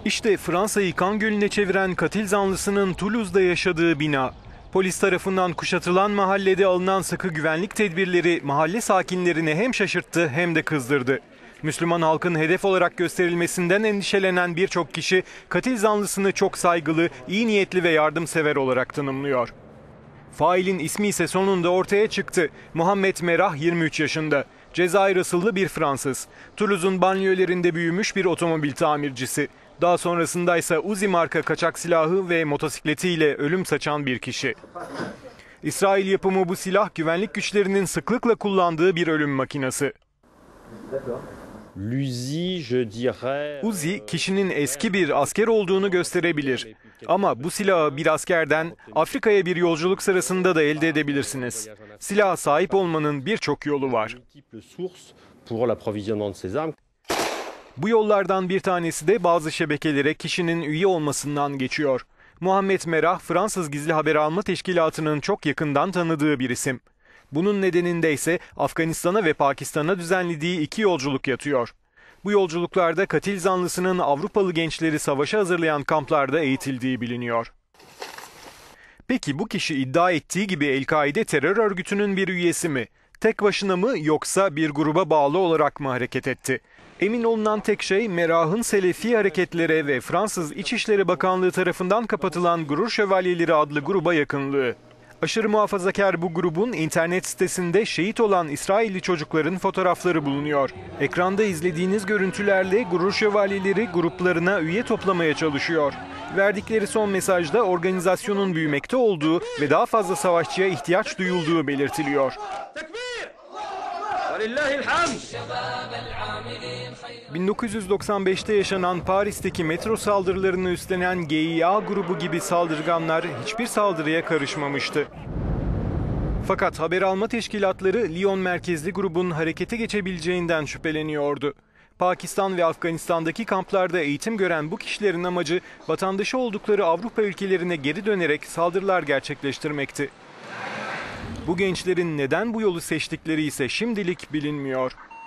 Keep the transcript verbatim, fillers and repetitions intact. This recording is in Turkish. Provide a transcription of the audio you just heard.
İşte Fransa'yı kan gölüne çeviren katil zanlısının Toulouse'da yaşadığı bina. Polis tarafından kuşatılan mahallede alınan sıkı güvenlik tedbirleri mahalle sakinlerini hem şaşırttı hem de kızdırdı. Müslüman halkın hedef olarak gösterilmesinden endişelenen birçok kişi katil zanlısını çok saygılı, iyi niyetli ve yardımsever olarak tanımlıyor. Failin ismi ise sonunda ortaya çıktı. Muhammed Merah yirmi üç yaşında. Cezayir asıllı bir Fransız. Toulouse'un banliyölerinde büyümüş bir otomobil tamircisi. Daha sonrasında ise Uzi marka kaçak silahı ve motosikletiyle ölüm saçan bir kişi. İsrail yapımı bu silah güvenlik güçlerinin sıklıkla kullandığı bir ölüm makinesi. Uzi kişinin eski bir asker olduğunu gösterebilir. Ama bu silahı bir askerden Afrika'ya bir yolculuk sırasında da elde edebilirsiniz. Silaha sahip olmanın birçok yolu var. Bu yollardan bir tanesi de bazı şebekelere kişinin üye olmasından geçiyor. Muhammed Merah, Fransız Gizli Haber Alma Teşkilatı'nın çok yakından tanıdığı bir isim. Bunun nedeninde ise Afganistan'a ve Pakistan'a düzenlediği iki yolculuk yatıyor. Bu yolculuklarda katil zanlısının Avrupalı gençleri savaşa hazırlayan kamplarda eğitildiği biliniyor. Peki bu kişi iddia ettiği gibi El-Kaide terör örgütünün bir üyesi mi? Tek başına mı yoksa bir gruba bağlı olarak mı hareket etti? Emin olunan tek şey Merah'ın Selefi hareketlere ve Fransız İçişleri Bakanlığı tarafından kapatılan Gurur Şövalyeleri adlı gruba yakınlığı. Aşırı muhafazakar bu grubun internet sitesinde şehit olan İsrailli çocukların fotoğrafları bulunuyor. Ekranda izlediğiniz görüntülerle Gurur Şövalyeleri gruplarına üye toplamaya çalışıyor. Verdikleri son mesajda organizasyonun büyümekte olduğu ve daha fazla savaşçıya ihtiyaç duyulduğu belirtiliyor. bin dokuz yüz doksan beş'te yaşanan Paris'teki metro saldırılarını üstlenen G İ A grubu gibi saldırganlar hiçbir saldırıya karışmamıştı. Fakat haber alma teşkilatları Lyon merkezli grubun harekete geçebileceğinden şüpheleniyordu. Pakistan ve Afganistan'daki kamplarda eğitim gören bu kişilerin amacı vatandaşı oldukları Avrupa ülkelerine geri dönerek saldırılar gerçekleştirmekti. Bu gençlerin neden bu yolu seçtikleri ise şimdilik bilinmiyor.